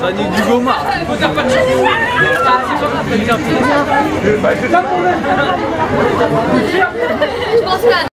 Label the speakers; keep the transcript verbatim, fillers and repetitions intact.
Speaker 1: Manu du Gomard. Faut dire pas de chance. Ah, c'est pas ça, c'est bien. Je pense pas.